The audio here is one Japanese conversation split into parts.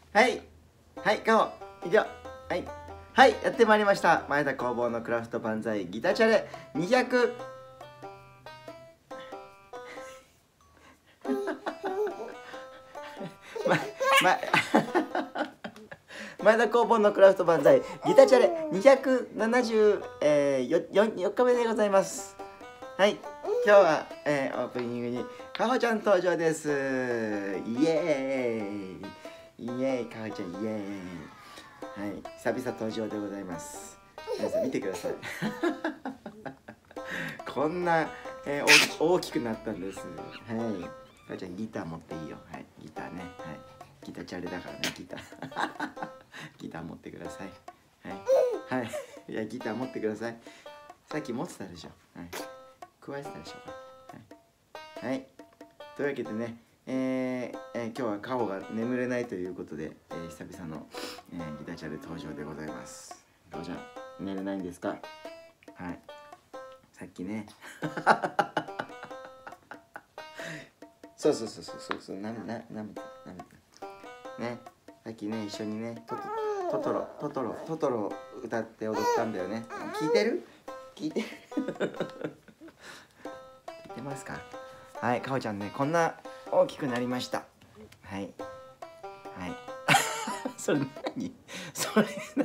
はい。はい、かお。以上。はい。はい、やってまいりました。前田工房のクラフト万歳ギターチャレ200。ま、ま、前田工房のクラフト万歳ギターチャレ274日目でございます。はい。今日は、オープニングにかほちゃん登場です。イエーイ。イエーイ、かほちゃんイエーイ。はい、久々登場でございます。皆さん見てください。こんな、大きくなったんです。はい。かほちゃんギター持っていいよ。はい、ギターね。はい。ギターチャレだからね、ギター。ギター持ってください。はい。はい。いや、ギター持ってください。さっき持ってたでしょ。はい。加えてたでしょ。はい。はい。というわけでね、今日はカホが眠れないということで、久々の、ギターチャレ登場でございます。カホちゃん、寝れないんですか？はい。さっきね。そう、なめて。ね。さっきね、一緒にね、トトロ歌って踊ったんだよね。聞いてる？聞いてますか？はい、かほちゃんね、こんな大きくなりました。はい。はい。それ何？それ何？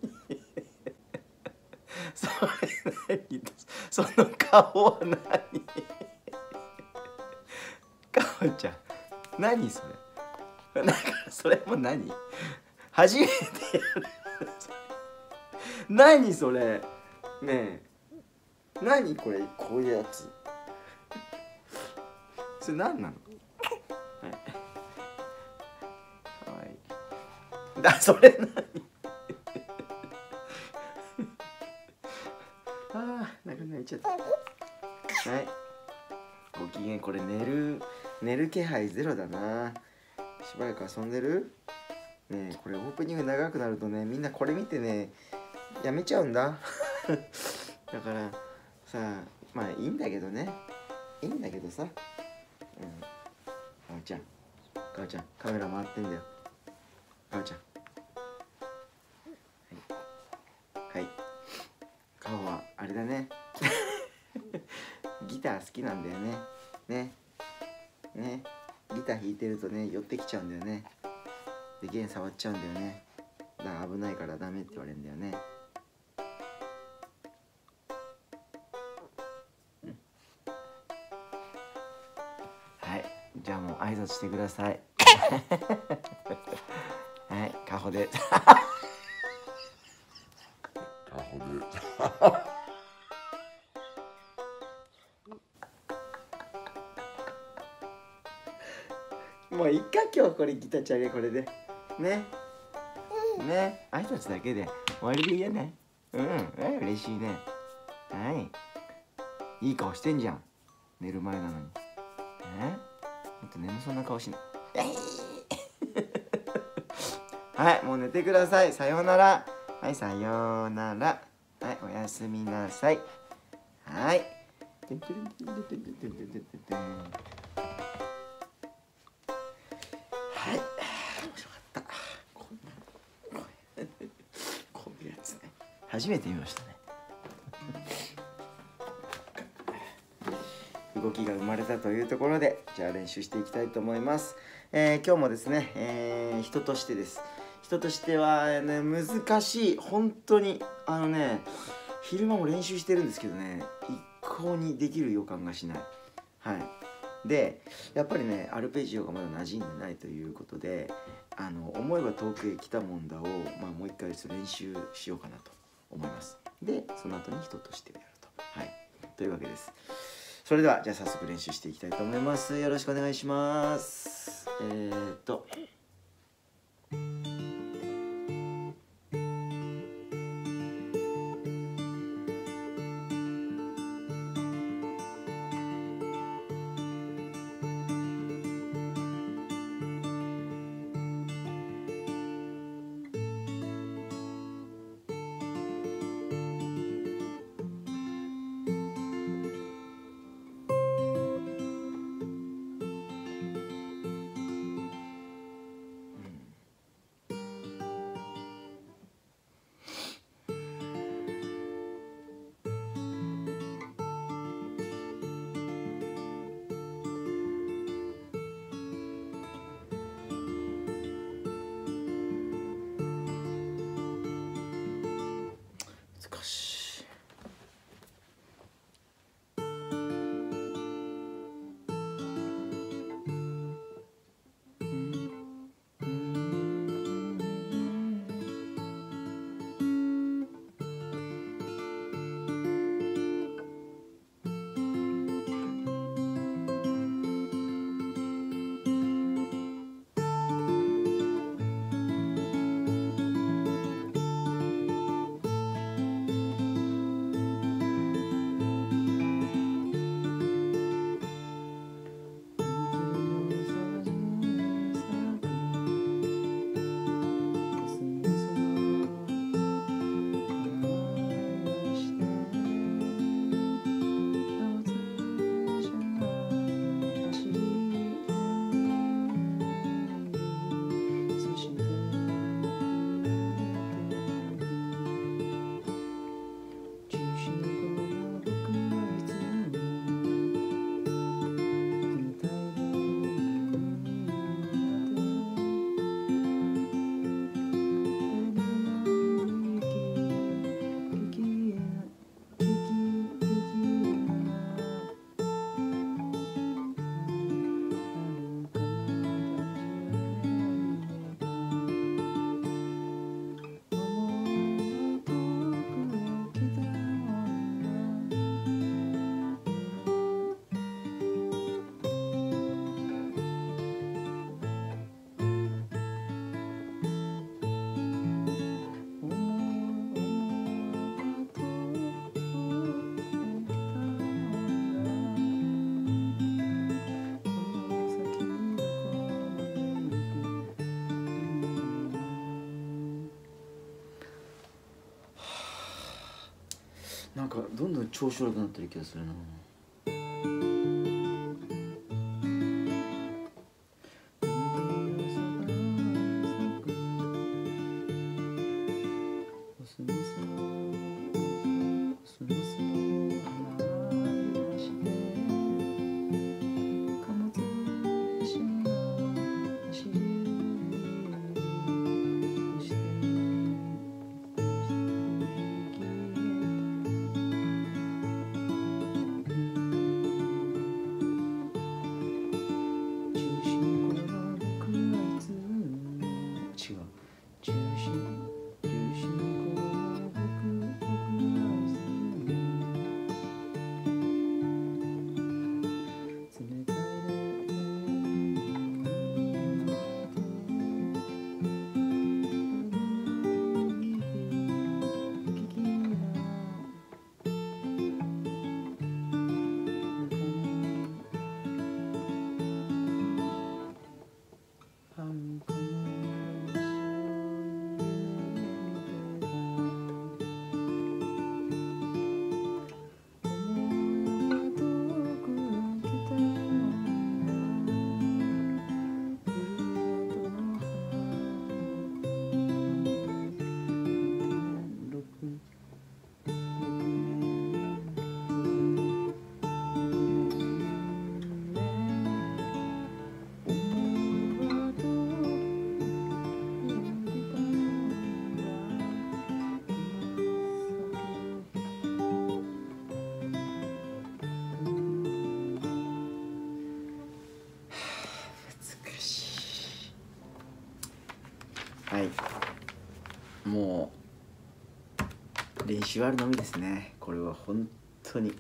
それ何？その顔は何？かほちゃん、何それ？なんかそれも何？初めてやる。何それ？ねえ。何これ？こういうやつ。それ何なの？はい。かわいい。それ何？ああ、なんか泣いちゃった。はい。ご機嫌、これ寝る気配ゼロだな。しばらく遊んでる？ねえ、これオープニング長くなるとね、みんなこれ見てね、やめちゃうんだ。だからさ、まあいいんだけどね。いいんだけどさ。うん。かおちゃん、カメラ回ってんだよ。かおちゃん。はい。はい。かおはあれだね。ギター好きなんだよね。ね。ギター弾いてるとね、寄ってきちゃうんだよね。で、弦触っちゃうんだよね。だから危ないからダメって言われるんだよね。はい。じゃあもう挨拶してください。はい、カホで。もういっか、今日これギターチャレこれで。ね。挨拶だけで終わりでいいよね。嬉しいね。はい。いい顔してんじゃん。寝る前なのに。もっと眠そうな顔しない。はい、もう寝てください。さようなら。はい、さようなら。はい、おやすみなさい。はい。はい。面白かった。こういうやつね。初めて見ましたね。動きが生まれたというところで、じゃあ練習していきたいと思います。今日もですね、人としてです。人としては、ね、難しい。本当に昼間も練習してるんですけどね、一向にできる予感がしない。はい。で、やっぱりね、アルペジオがまだ馴染んでないということで、思えば遠くへ来たもんだを、もう一回練習しようかなと思います。で、その後に人としてやると。はい。というわけです。それでは、じゃあ早速練習していきたいと思います。よろしくお願いします。 なんかどんどん調子悪くなってる気がするな。はい、もう練習あるのみですね。これは本当に、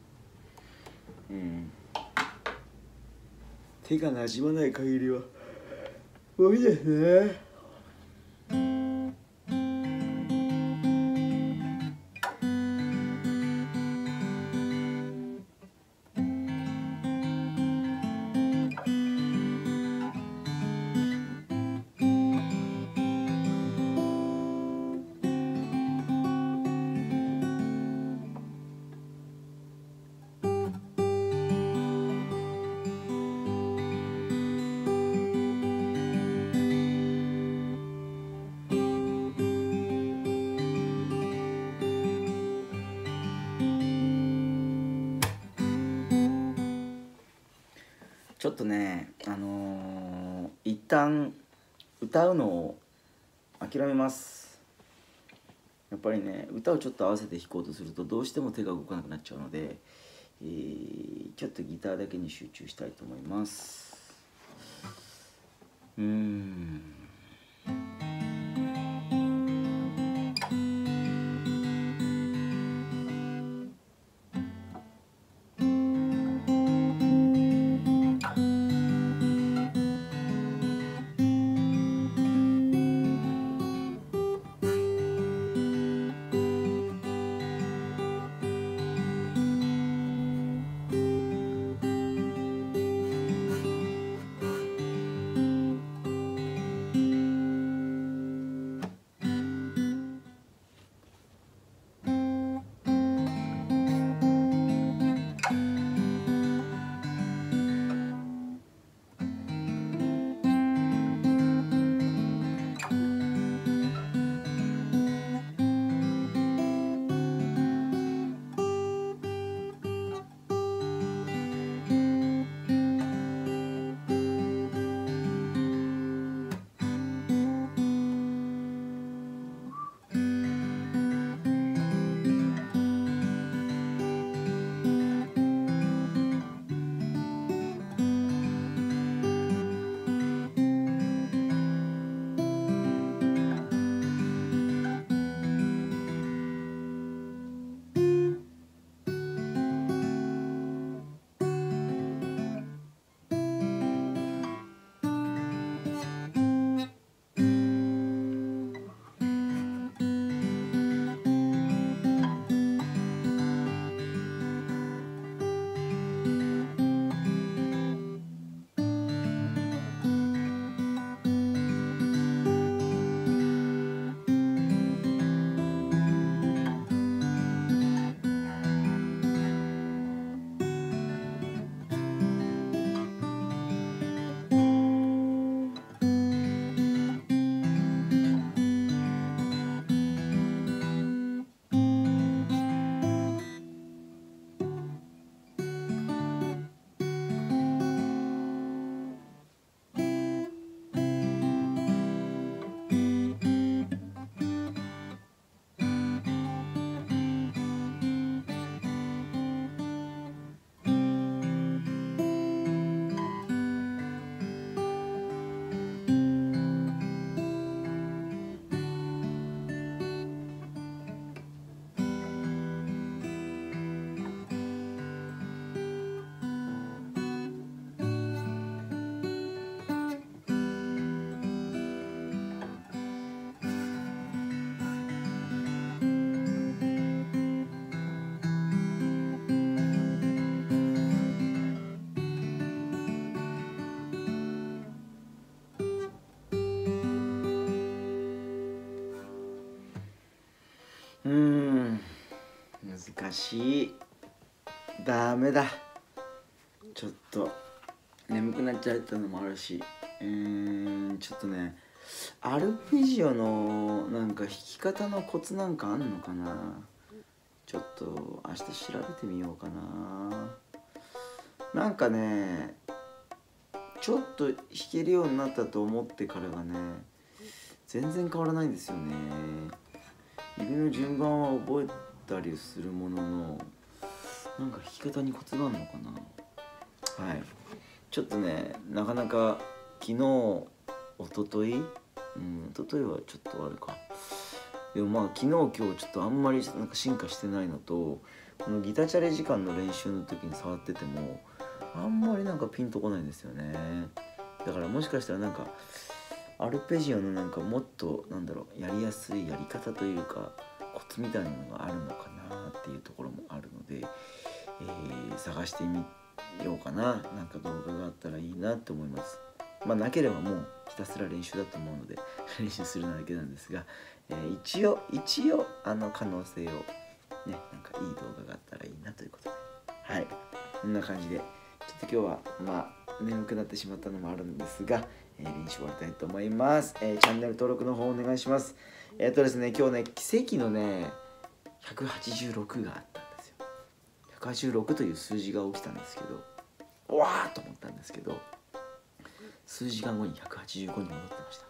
手がなじまない限りは無理ですね。ちょっとね、一旦歌うのを諦めます。やっぱりね、歌をちょっと合わせて弾こうとするとどうしても手が動かなくなっちゃうので、ちょっとギターだけに集中したいと思います。 難しい。ダメだ。ちょっと眠くなっちゃったのもあるし、ちょっとね、アルペジオのなんか弾き方のコツなんかあんのかな。ちょっと明日調べてみようかな。なんかね、ちょっと弾けるようになったと思ってからがね、全然変わらないんですよね。指の順番は覚えたりするものの、なんか弾き方にコツがあるのかな。はい、ちょっとね、なかなか昨日、一昨日一昨日はちょっとあるか。でもまあ昨日今日ちょっとあんまりなんか進化してないのと、このギターチャレ時間の練習の時に触っててもあんまりなんかピンとこないんですよね。だからもしかしたらなんかアルペジオのなんかもっとなんだろう、やりやすいやり方というかコツみたいなのがあるのかなっていうところもあるので、探してみようかな。なんか動画があったらいいなって思います。まあなければもうひたすら練習だと思うので練習するだけなんですが、一応可能性をね、なんかいい動画があったらいいなということで、はい、こんな感じでちょっと今日はまあ眠くなってしまったのもあるんですが、練習終わりたいと思います。チャンネル登録の方お願いします。ですね、今日ね、奇跡のね186があったんですよ。186という数字が起きたんですけど、わーと思ったんですけど、数時間後に185に戻ってました。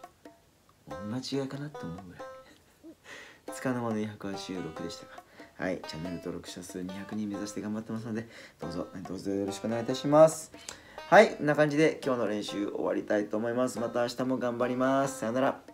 同じ違いかなって思うぐらいつかの間の186でしたが、はい、チャンネル登録者数200人目指して頑張ってますので、どうぞよろしくお願いいたします。はい、こんな感じで今日の練習終わりたいと思います。また明日も頑張ります。さよなら。